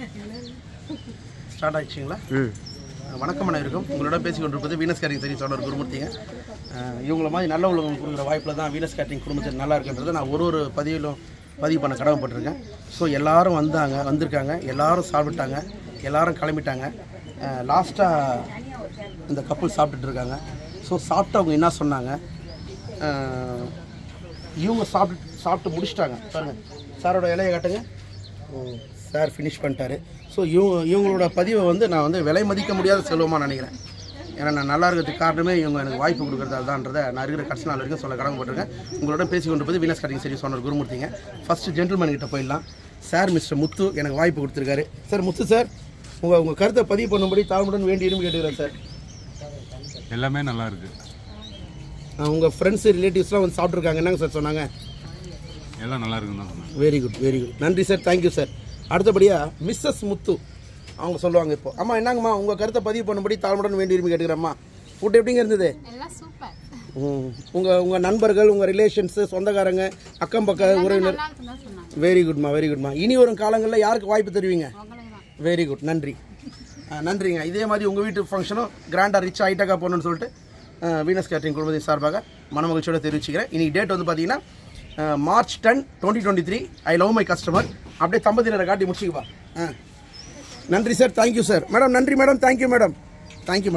Start ஆயிடுச்சுங்களா? வணக்கம் அனைவருக்கும். உங்களோட பேசிக்கொண்டிருப்பது வீனஸ் கேட்டரிங் சர்வீஸ் ஓனர் குருமூர்த்திங்க. இவங்கள மாதிரி நல்ல உள்ளவங்க கொடுக்குற வாய்ப்பில் தான் வீனஸ் கேட்டரிங் குடும்பத்தில் நல்லா இருக்குன்றதை நான் ஒரு பதிவு பண்ண கடமைப்பட்டிருக்கேன். ஸோ எல்லோரும் வந்திருக்காங்க, எல்லோரும் சாப்பிட்டாங்க, எல்லோரும் கிளம்பிட்டாங்க. லாஸ்ட்டாக இந்த கப்பல் சாப்பிட்டுட்டு இருக்காங்க. ஸோ சாப்பிட்டவங்க என்ன சொன்னாங்க, இவங்க சாப்பிட்டு முடிச்சிட்டாங்க. பாருங்கள், சாரோட இலையை காட்டுங்க. சார் ஃபினிஷ் பண்ணிட்டாரு. ஸோ இவங்களோட பதிவை நான் விலை மதிக்க முடியாத செல்வமாக நினைக்கிறேன். ஏன்னா நான் நல்லா இருக்கிறதுக்கு காரணமே இவங்க எனக்கு வாய்ப்பு கொடுக்குறதால தான்றதை நான் இருக்கிற கடைசி நாள் வரைக்கும் சொல்ல கடமைப்பட்டிருக்கேன். உங்களோட பேசிக்கொண்டு போது வீனஸ் கேட்டரிங் சர்வீஸ் ஓனர் குருமூர்த்திங்க. ஃபஸ்ட்டு ஜென்டில்மேன் கிட்ட போயிடலாம். சார் மிஸ்டர் முத்து எனக்கு வாய்ப்பு கொடுத்துருக்காரு. சார் முத்து சார், உங்கள் கருத்தை பதிவு பண்ணும்படி தாழ்வுடன் வேண்டி விரும்பி கேட்டுக்கிறேன் சார். எல்லாமே நல்லா இருக்குது. உங்கள் ஃப்ரெண்ட்ஸு ரிலேட்டிவ்ஸ்லாம் சாப்பிட்ருக்காங்க, என்னங்க சார் சொன்னாங்க? எல்லாம் நல்லா இருக்குன்னு தான் சொன்னாங்க. Very good, very good. நன்றி சார், தேங்க்யூ சார். அடுத்தபடியாக மிஸ்ஸஸ் முத்து அவங்க சொல்லுவாங்க. இப்போ அம்மா என்னங்கம்மா, உங்கள் கருத்தை பதிவு பண்ணும்படி தாழ்வுடன் வேண்டி விரும்பி கேட்டுக்கிறேம்மா. ஃபுட் எப்படிங்க இருந்தது? உங்கள் நண்பர்கள், உங்கள் ரிலேஷன்ஸு, சொந்தக்காரங்க, அக்கம் பக்கம் உறவினர்? வெரி குட்மா, வெரி குட்மா. இனி வரும் காலங்களில் யாருக்கு வாய்ப்பு தருவீங்க? வெரி குட், நன்றி. நன்றிங்க. இதே மாதிரி உங்கள் வீட்டு ஃபங்க்ஷனும் கிராண்டாக ரிச் ஹைட்டக்காக போகணுன்னு சொல்லிட்டு வீனஸ் கேட்டரிங் குழுமத்தின் சார்பாக மனமகிழ்ச்சியோடு தெரிவிச்சுக்கிறேன். இன்றைக்கி டேட் பார்த்தீங்கன்னா March 10, 2023. I love my customer. அப்படியே தம்பதியினரை காட்டி முடிச்சுக்கப்பா. நன்றி சார், தேங்க்யூ சார். மேடம் நன்றி மேடம், தேங்க்யூ மேடம், தேங்க்யூ.